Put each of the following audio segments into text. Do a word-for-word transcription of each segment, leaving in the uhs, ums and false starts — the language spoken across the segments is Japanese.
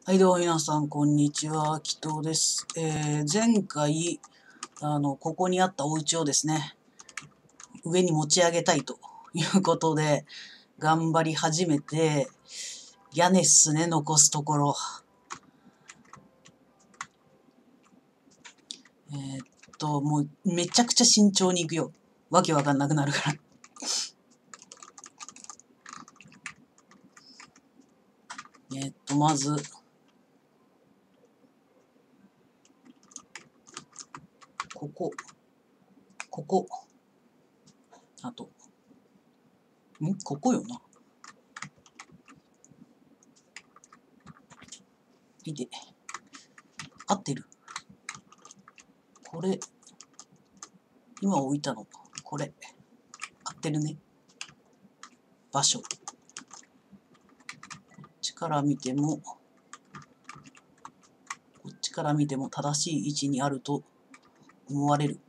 はい、どうも皆さん、こんにちは。紀藤です。えー、前回、あの、ここにあったお家をですね、上に持ち上げたいということで、頑張り始めて、屋根っすね、残すところ。えーっと、もう、めちゃくちゃ慎重に行くよ。わけわかんなくなるから。えーっと、まず、ここ、ここ、あと、んここよな。見て。合ってる。これ、今置いたの、これ。合ってるね。場所。こっちから見ても、こっちから見ても正しい位置にあると思われる。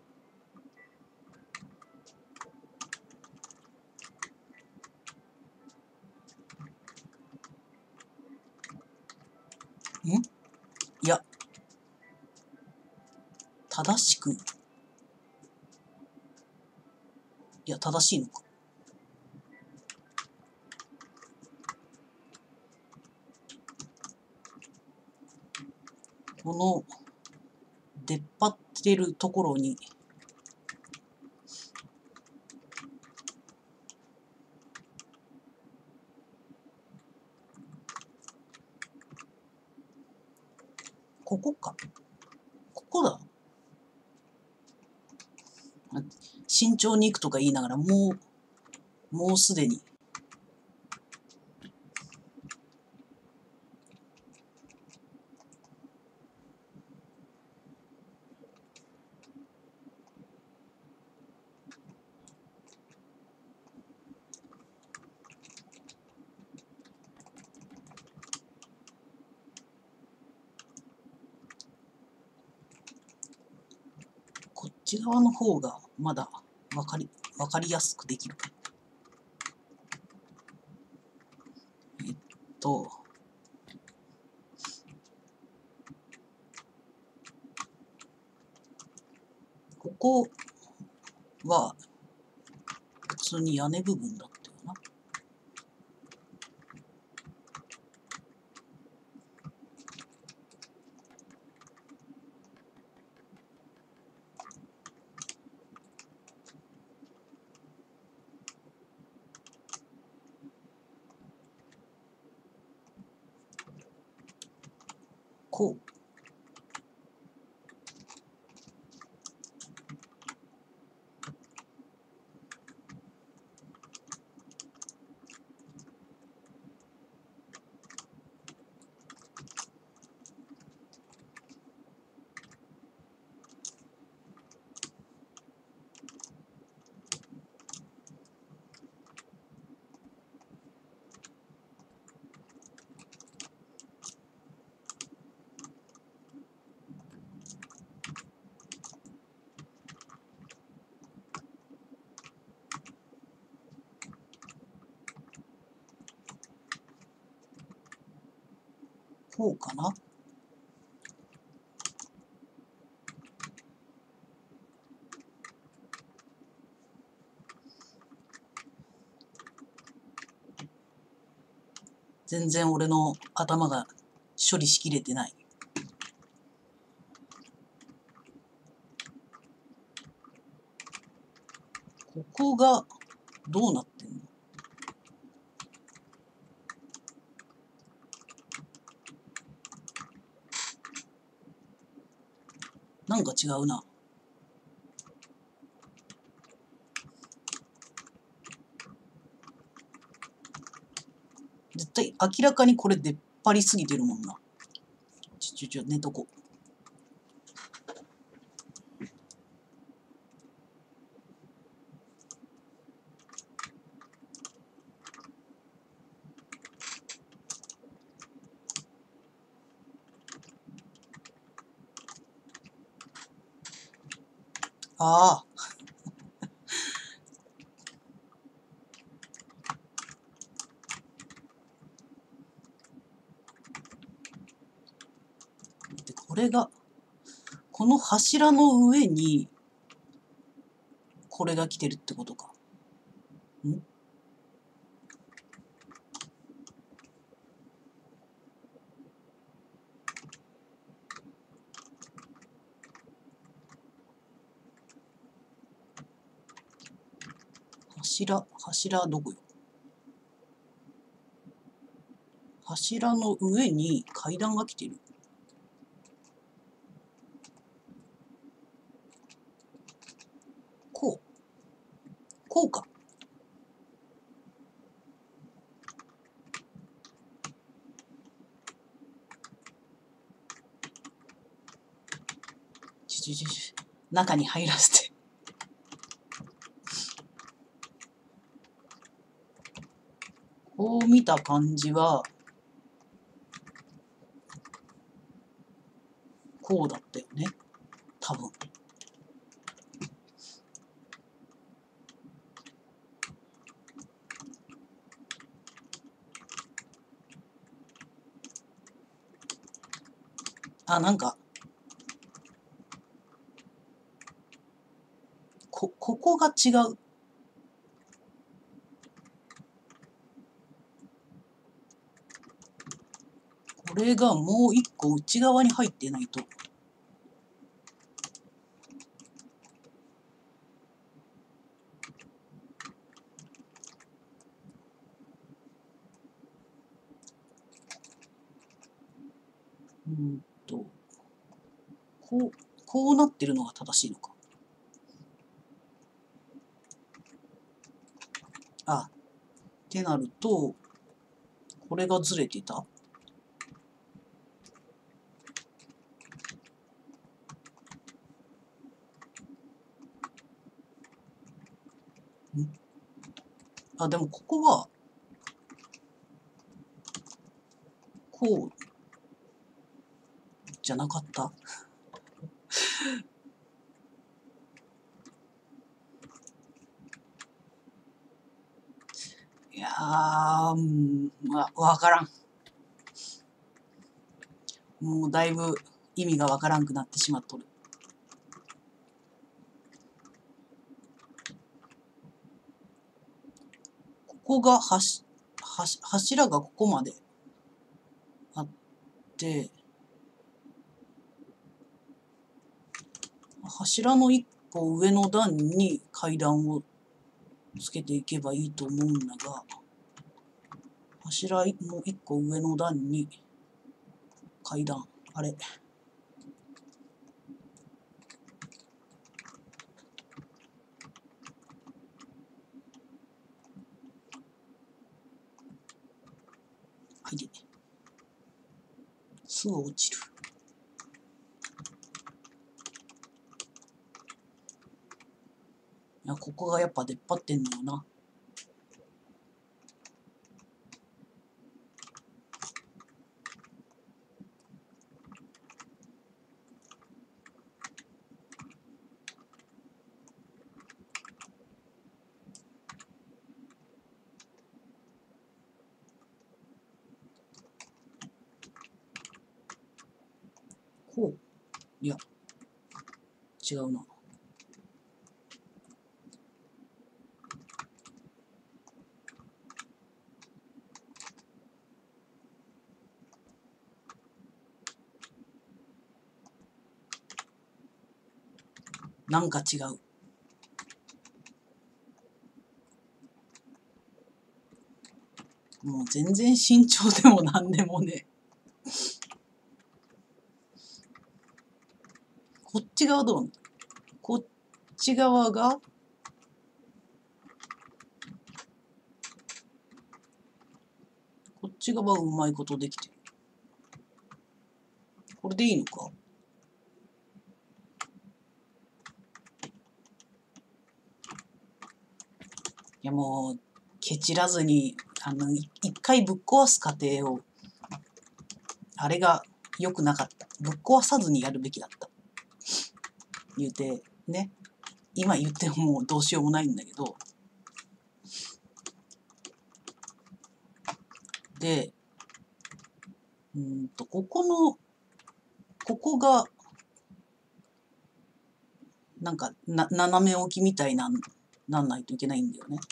んいや、正しく、いや、正しいのか。この、出っ張ってるところに、ここか。ここだ。慎重に行くとか言いながら、もう、もうすでに。こっち側の方がまだわかり、わかりやすくできるか。えっと、ここは普通に屋根部分だったよな。こう。こうかな。全然俺の頭が処理しきれてない。ここがどうなってんの？なんか違うな。絶対明らかにこれ出っ張りすぎてるもんな。ちょちょちょ、寝とこ。ああ。 これが、この柱の上に、これが来てるってことか。ん柱、柱どこよ。柱の上に階段が来てる。こう。こうか。ちちちち。中に入らせて。こう見た感じは、こうだったよね。多分。あ、なんか、こ、ここが違う。これがもう一個内側に入ってないと。うんと、こう、こうなってるのが正しいのか。あ、ってなると、これがずれてた。んあ、でもここは、こう、じゃなかった。いやー、うん、わ、わからん。もうだいぶ意味がわからんくなってしまっとる。ここがはし、はし、柱がここまであって、柱の一個上の段に階段をつけていけばいいと思うんだが、柱の一個上の段に階段、あれ。はいで。すぐ落ちる。いや、ここがやっぱ出っ張ってんのよな。こう。いや、違うな。なんか違う。もう全然慎重でもなんでもね。こっち側どうなの？こっち側が、こっち側うまいことできてる。これでいいのか？いやもう、ケチらずに、あの、い一回ぶっ壊す過程を、あれが良くなかった。ぶっ壊さずにやるべきだった。言うて、ね。今言ってももうどうしようもないんだけど。で、うんと、ここのここが、なんか、な、斜め置きみたいな、なんないといけないんだよね。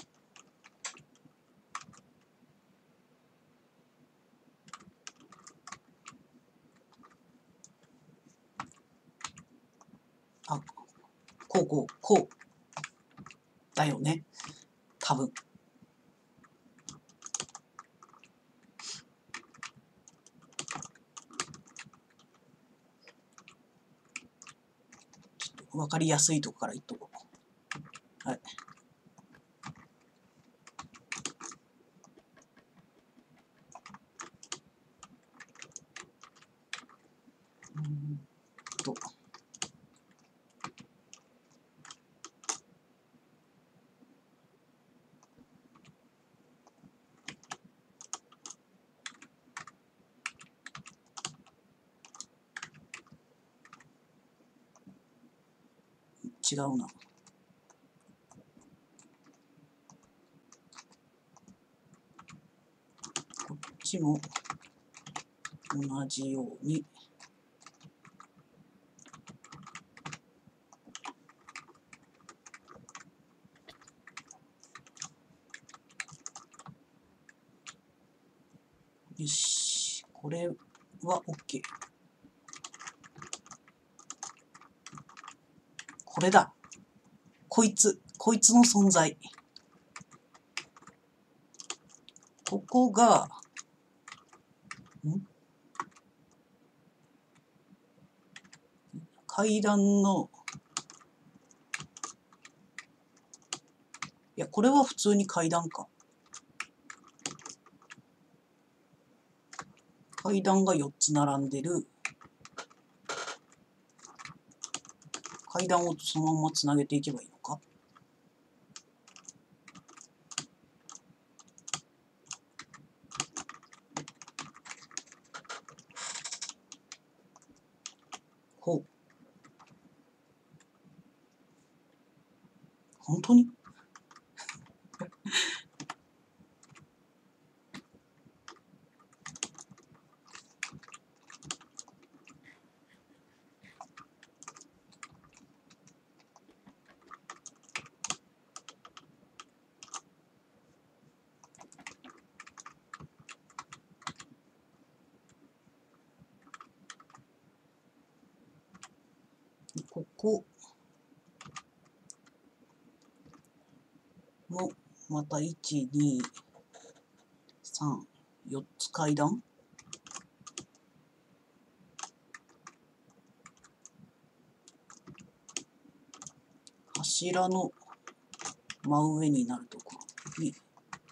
あ、こうこう、こう。だよね。多分。ちょっとわかりやすいとこから言っとこう。はい。うんと。違うな。こっちも同じように。よし。これは OK。これだ。こいつ。こいつの存在。ここが、ん階段の、いや、これは普通に階段か。階段がよっつ並んでる。階段をそのままつなげていけばいいのか。ほう。本当に？ここもまたいち、に、さん、よっつ階段。柱の真上になるところに、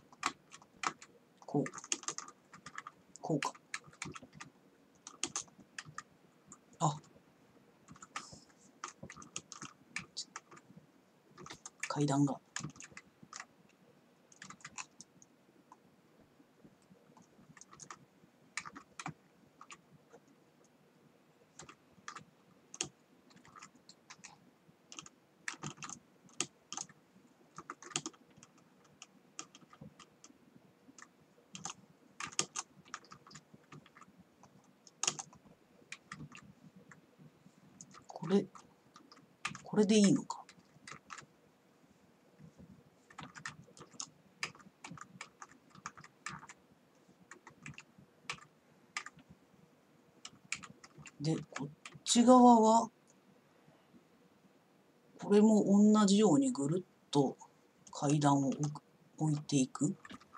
こう、こうか。あ、階段が。これ、これでいいのか。で、こっち側は、これも同じようにぐるっと階段を置いていく。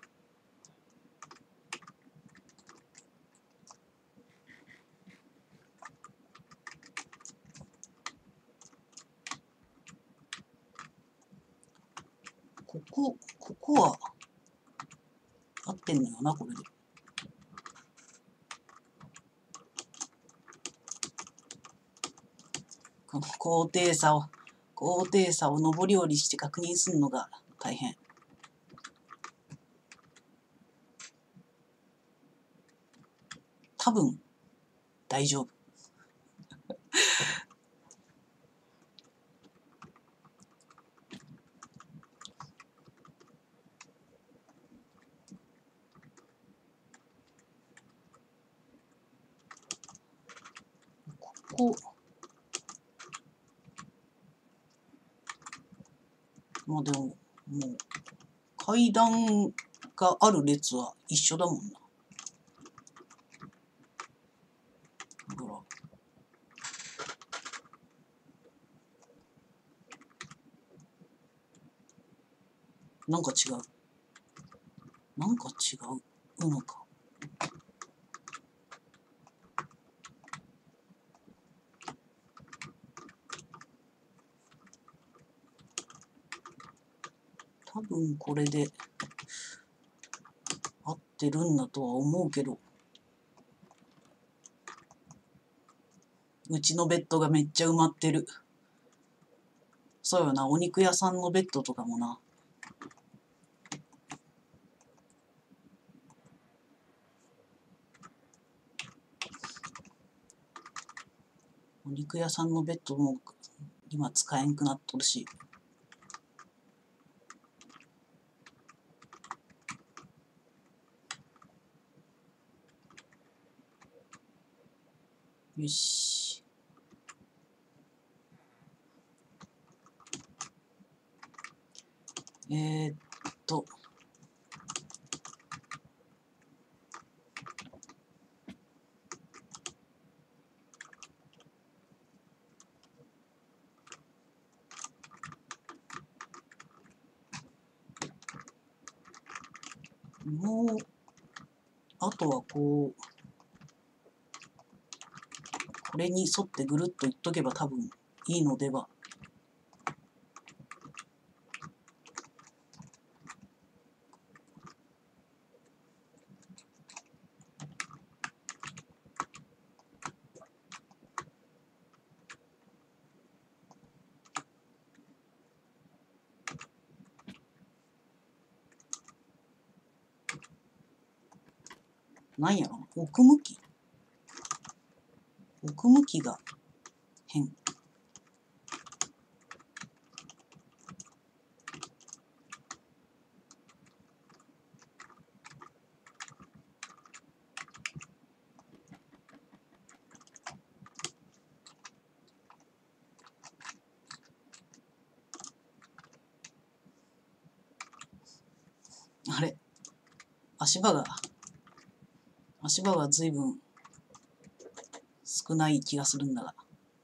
ここ、ここは合ってんのよな、これで。この高低差を、高低差を上り下りして確認するのが大変。多分、大丈夫。ここ、まあでも、もう、階段がある列は一緒だもんな。ほら。なんか違う。なんか違うのか。多分これで合ってるんだとは思うけど、うちのベッドがめっちゃ埋まってる。そうよな、お肉屋さんのベッドとかもな。お肉屋さんのベッドも今使えんくなっとるし。よし。えー、っと。もう、あとはこう、これに沿ってぐるっといっとけば多分いいのでは。なんやろ、奥向き奥向きが変。あれ、足場が、足場が随分少ない気がするんだが。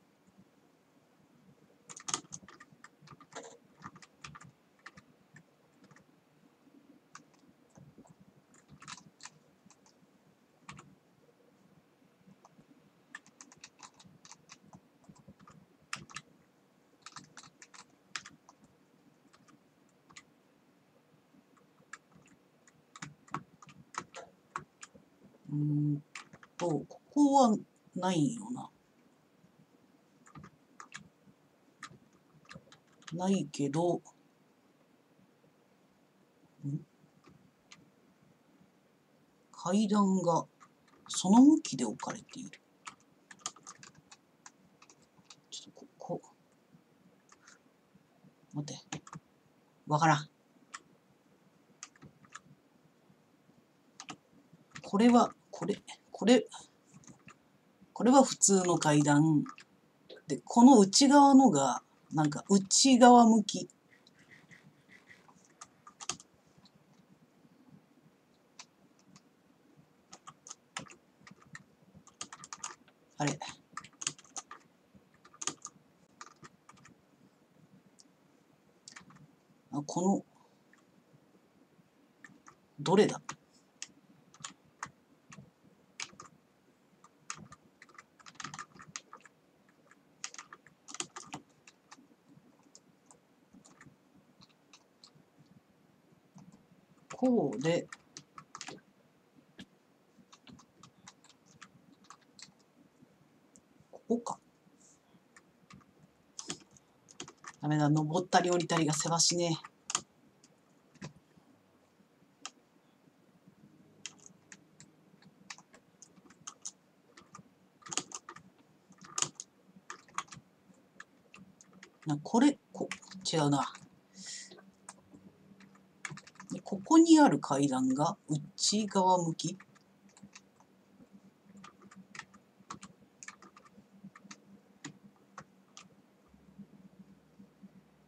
うーんと、ここはないよな。ないけど、ん階段がその向きで置かれている。ちょっとここ、待って。わからん。これは、これ、これ、これは普通の階段。で、この内側のが、なんか内側向き。あれ。あ、この、どれだ？こうで、ここか。ダメだ、登ったり降りたりがせわしねえ。な、これ、こ、違うな。で、ここにある階段が内側向き。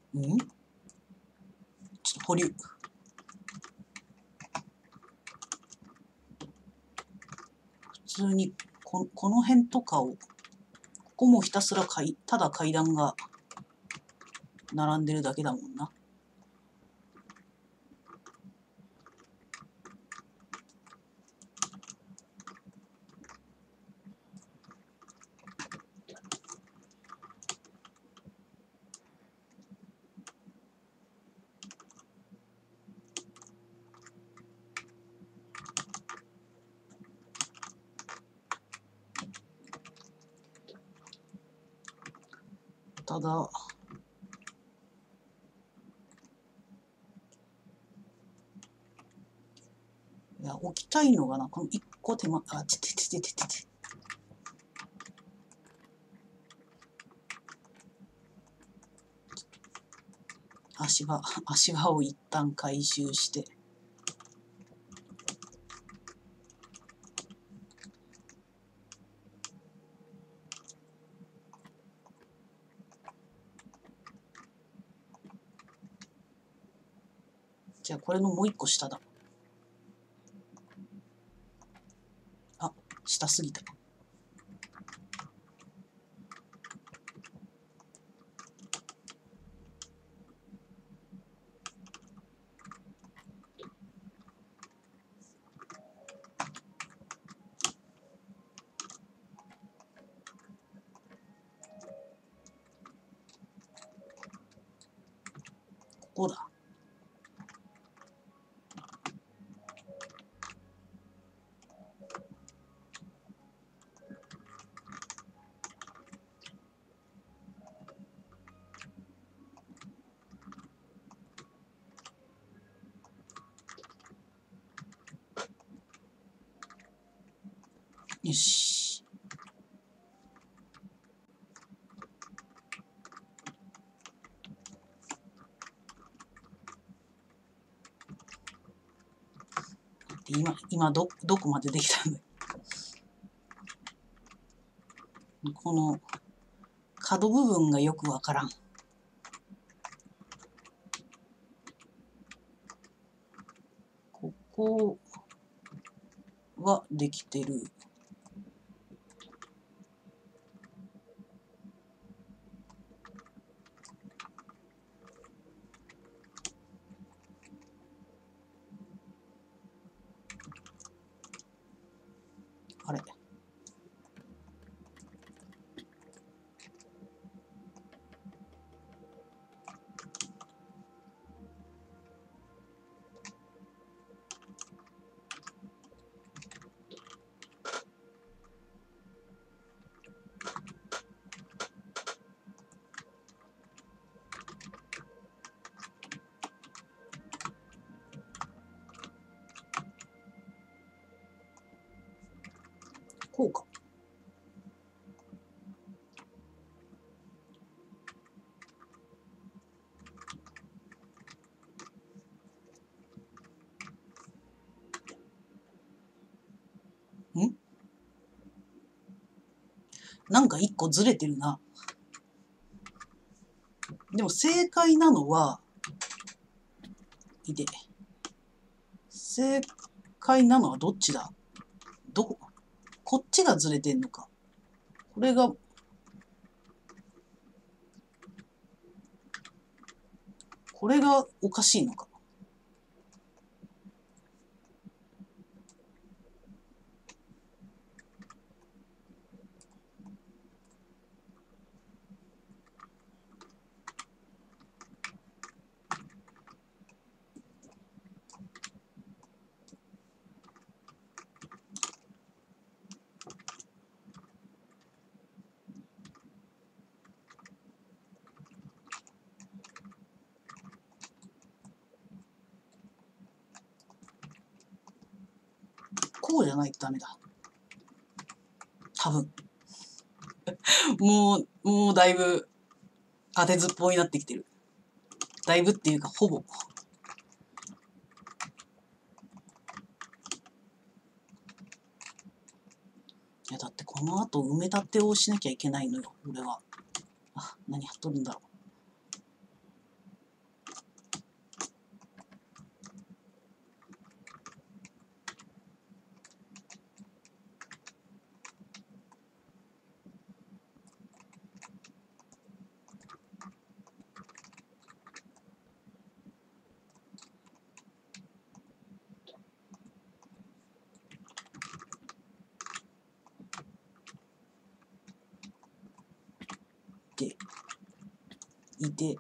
うんちょっと保留。普通にこ、この辺とかを、ここもひたすらかい、ただ階段が並んでるだけだもんな。ただ、いや、置きたいのがな、この一個手間、あ、ちてててててて。足場、足場を一旦回収して。じゃあこれのもう一個下だ。あ、下すぎた。ここだ。よし。今、今ど、どこまでできたんだ。この角部分がよくわからん。ここはできてる。あれ。こうか。んなんか一個ずれてるな。でも正解なのは、いて。正解なのはどっちだ？どこ？こっちがずれてんのか。これが、これがおかしいのか。こうじゃないとダメだ。多分。もう、もうだいぶ当てずっぽうになってきてる。だいぶっていうか、ほぼ。いや、だってこの後埋め立てをしなきゃいけないのよ、俺は。あ、何やっとるんだろう。 て、いて、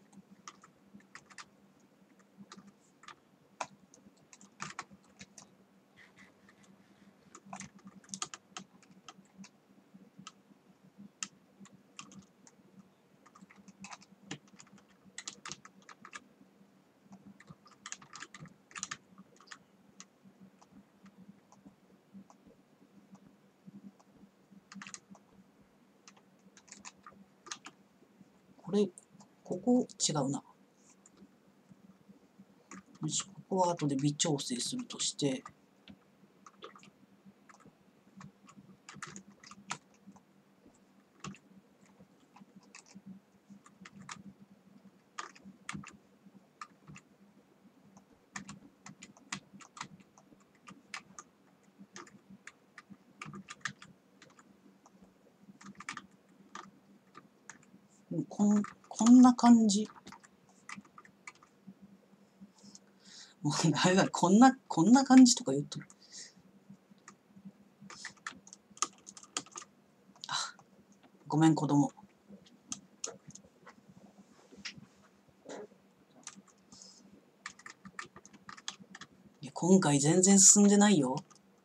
これ、ここ違うな。よし、ここは後で微調整するとして、こん、こんな感じ。もうダメだ、こんな、こんな感じとか言うと。あ、ごめん、子供。いや、今回全然進んでないよ。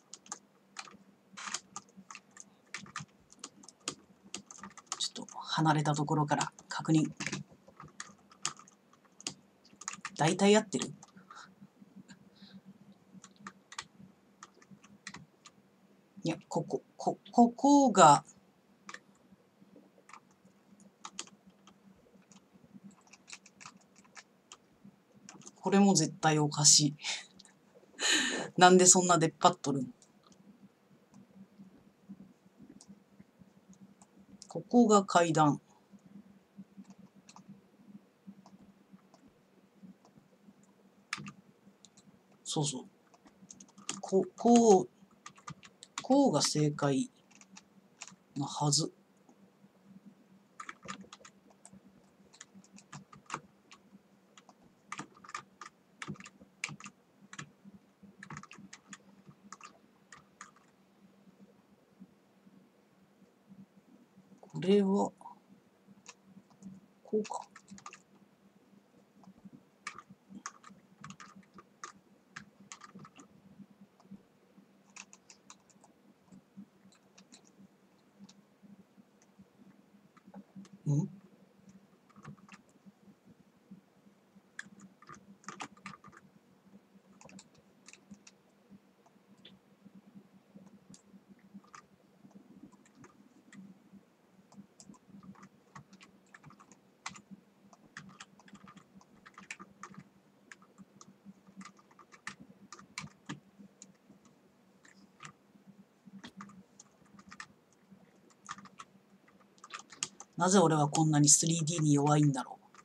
ちょっと離れたところから確認。大体合ってる？いや、ここ、こ、ここが、これも絶対おかしい。なんでそんな出っ張っとるん？ここが階段。そうそう。こ、こう、こうが正解なはず。これは、こうか。ん？なぜ俺はこんなに スリーディー に弱いんだろう。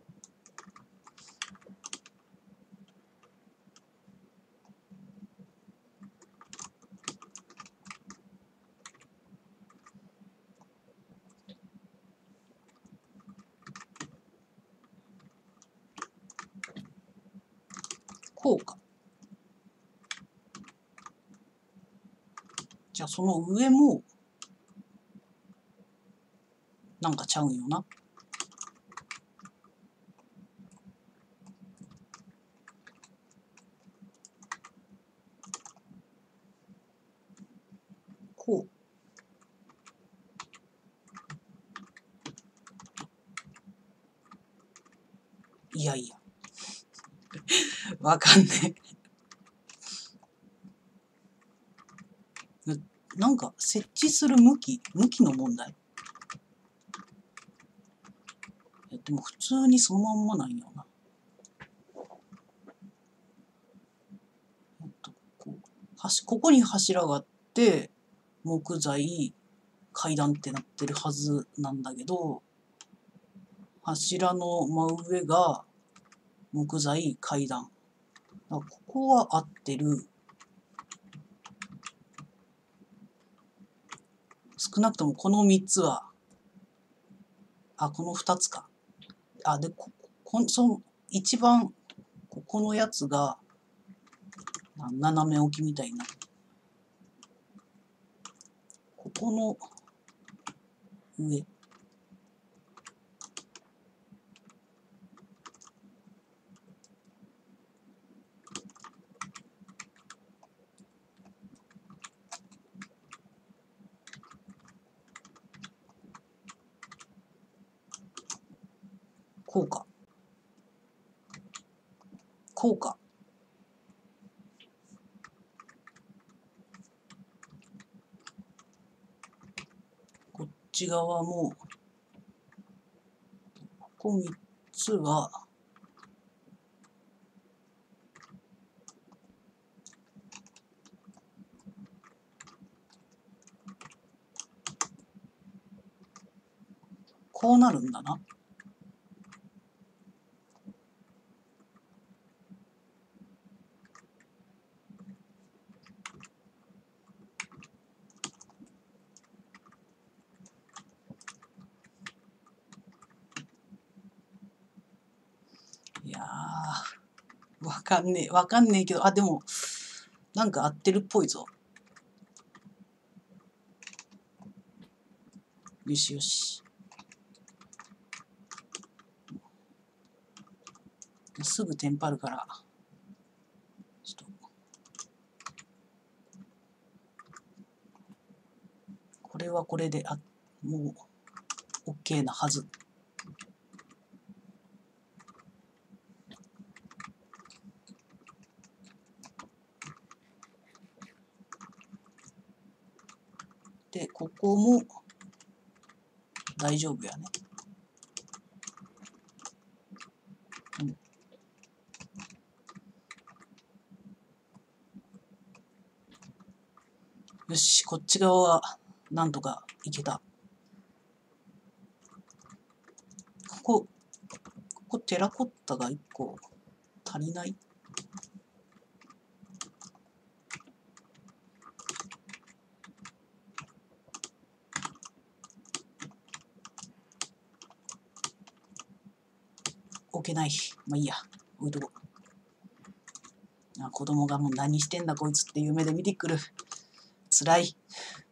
こうか。じゃあその上も、なんかちゃうんよな。こう。いやいや。わかんねえ。なんか設置する向き、向きの問題。でも普通にそのまんまなんよな。えっと、こう、はし、ここに柱があって、木材、階段ってなってるはずなんだけど、柱の真上が木材、階段。だからここは合ってる。少なくともこのみっつは、あ、このふたつか。あ、で、こ、こその、一番、ここのやつが、斜め置きみたいな。ここの上。 こうか。こうか。こっち側も、ここみっつは、こうなるんだな。いやー、わかんねえ、わかんねえけど、あ、でも、なんか合ってるっぽいぞ。よしよし。すぐテンパるから、ちょっと、これはこれで、あ、もう、OK なはず。で、ここも大丈夫やね。うん。よし、こっち側はなんとかいけた。ここ、ここテラコッタがいっこ足りない。置けない。まあいいや。置いとこう。あ、子供がもう何してんだこいつっていう目で見てくる。つらい。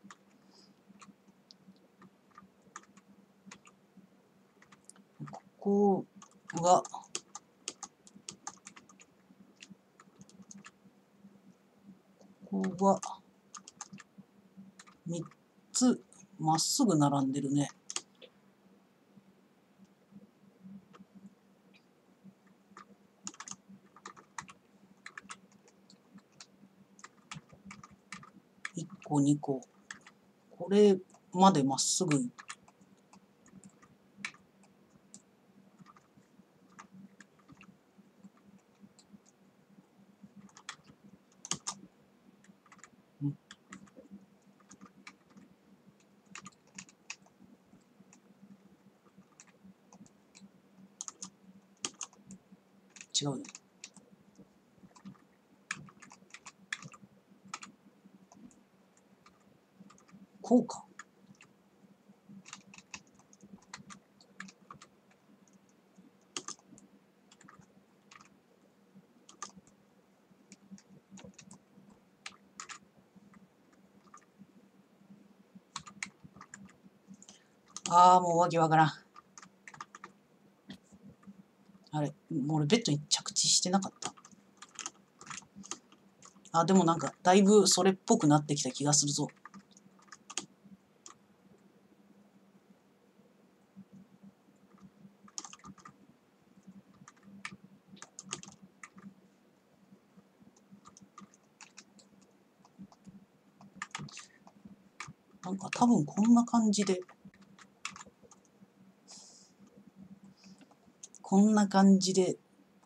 ここが、ここがみっつまっすぐ並んでるね。いっこ、にこ。これまでまっすぐ。うん、違うね。こうか。ああ、もうわけわからん。あれ、もう俺ベッドに着地してなかった。あ、でもなんか、だいぶそれっぽくなってきた気がするぞ。なんか多分こんな感じで、こんな感じで、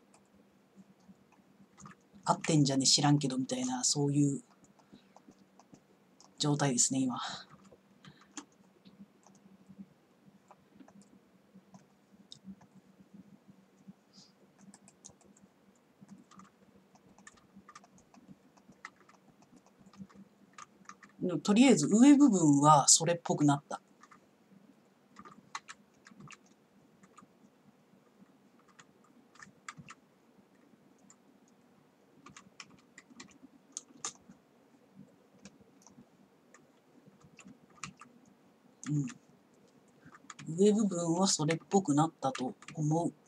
合ってんじゃね知らんけどみたいな、そういう状態ですね、今。とりあえず上部分はそれっぽくなった。うん。上部分はそれっぽくなったと思う。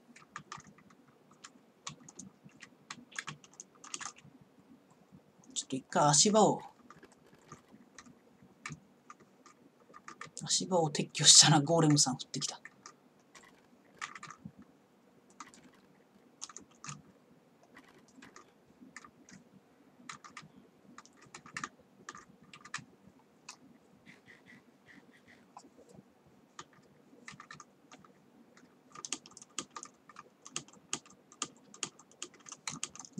ちょっと一回足場を、足場を撤去したらゴーレムさん降ってきた。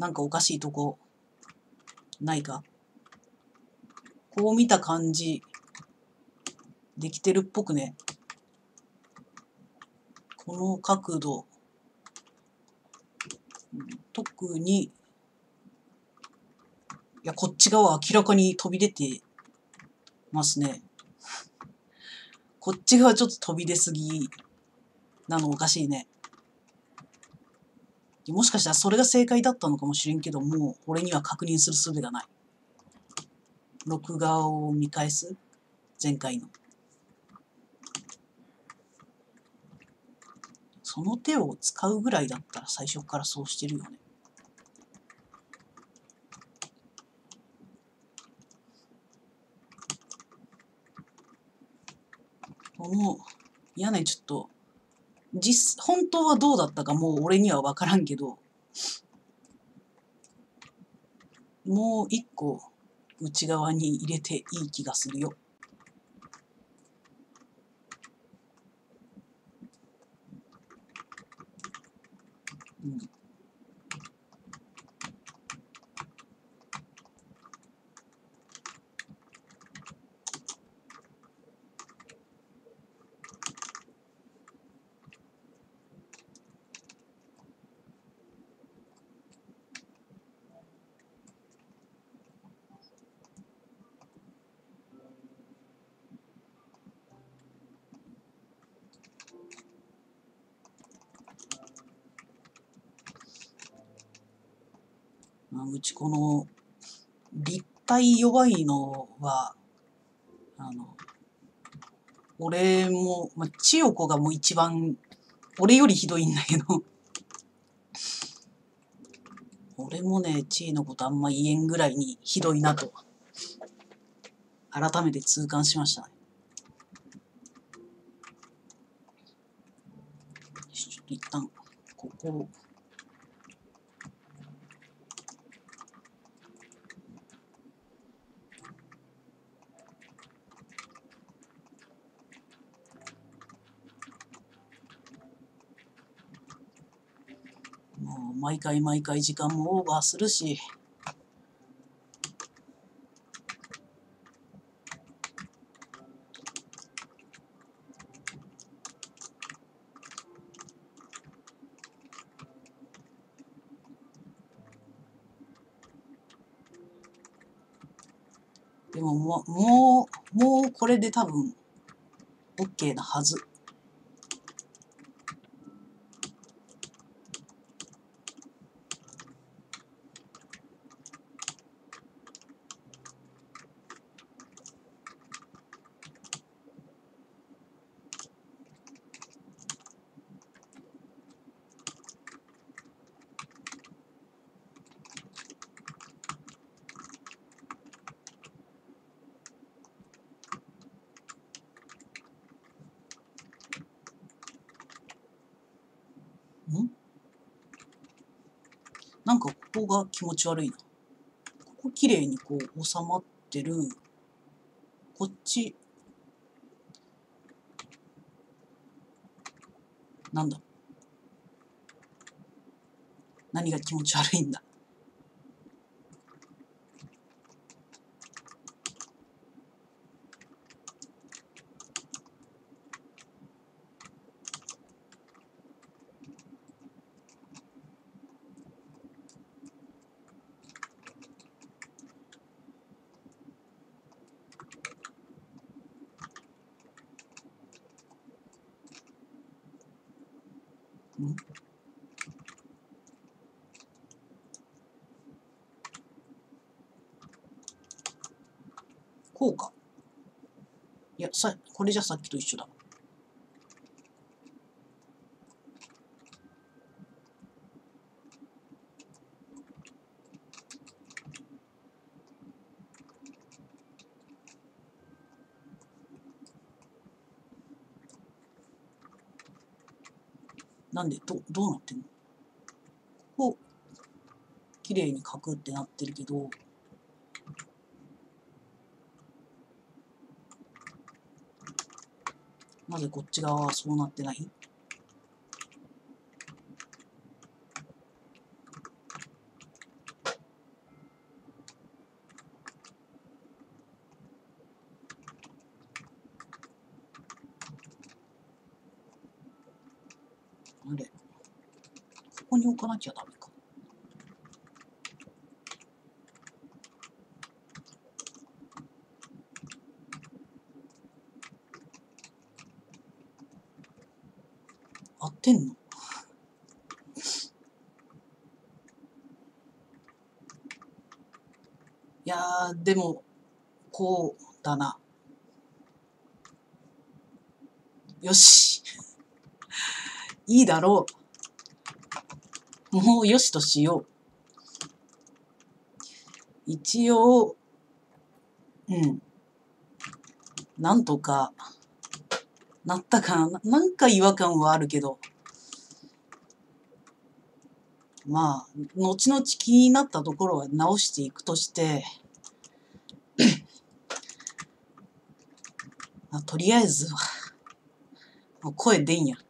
なんかおかしいとこないか？こう見た感じ、できてるっぽくね。この角度、特に、いや、こっち側明らかに飛び出てますね。こっち側ちょっと飛び出すぎなのおかしいね。もしかしたらそれが正解だったのかもしれんけど、もう俺には確認する術がない。録画を見返す？前回の。その手を使うぐらいだったら最初からそうしてるよね。この屋根ちょっと、実、本当はどうだったかもう俺には分からんけど、もう一個内側に入れていい気がするよ。うん。まあ、うちこの立体弱いのは、あの、俺も、まあ、千代子がもう一番、俺よりひどいんだけど、俺もね、千恵のことあんま言えんぐらいにひどいなと、改めて痛感しましたね。ちょっと一旦、ここを、もう毎回毎回時間もオーバーするし、でももう、もう、もうこれで多分、OK なはず。んなんかここが気持ち悪いな。ここ綺麗にこう収まってる。こっち、なんだ。何が気持ち悪いんだ。んこうか。いや、さ、これじゃさっきと一緒だ。なんで、ど、どうなってんの？ここ、綺麗にカクってなってるけど、なぜこっち側はそうなってない？ あれ、ここに置かなきゃダメか。合ってんの？いやー、でも、こうだな。よし。いいだろう。もうよしとしよう。一応、うん。なんとか、なったかな。なんか違和感はあるけど。まあ、後々気になったところは直していくとして、まあ、とりあえずは、もう声出んや。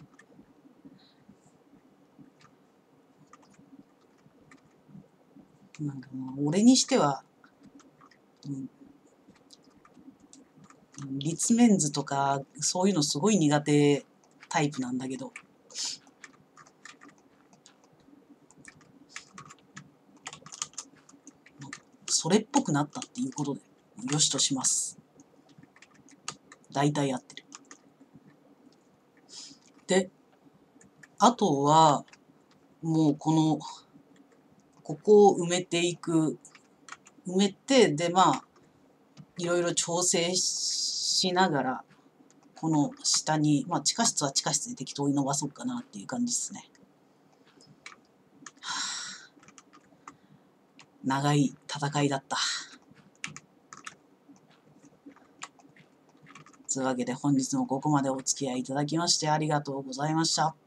なんかもう、俺にしては、うん、立面図とか、そういうのすごい苦手タイプなんだけど、それっぽくなったっていうことで、よしとします。大体合ってる。で、あとは、もうこの、ここを埋めていく。埋めて、で、まあ、いろいろ調整しながら、この下に、まあ、地下室は地下室で適当に伸ばそうかなっていう感じですね。長い戦いだった。というわけで本日もここまでお付き合いいただきましてありがとうございました。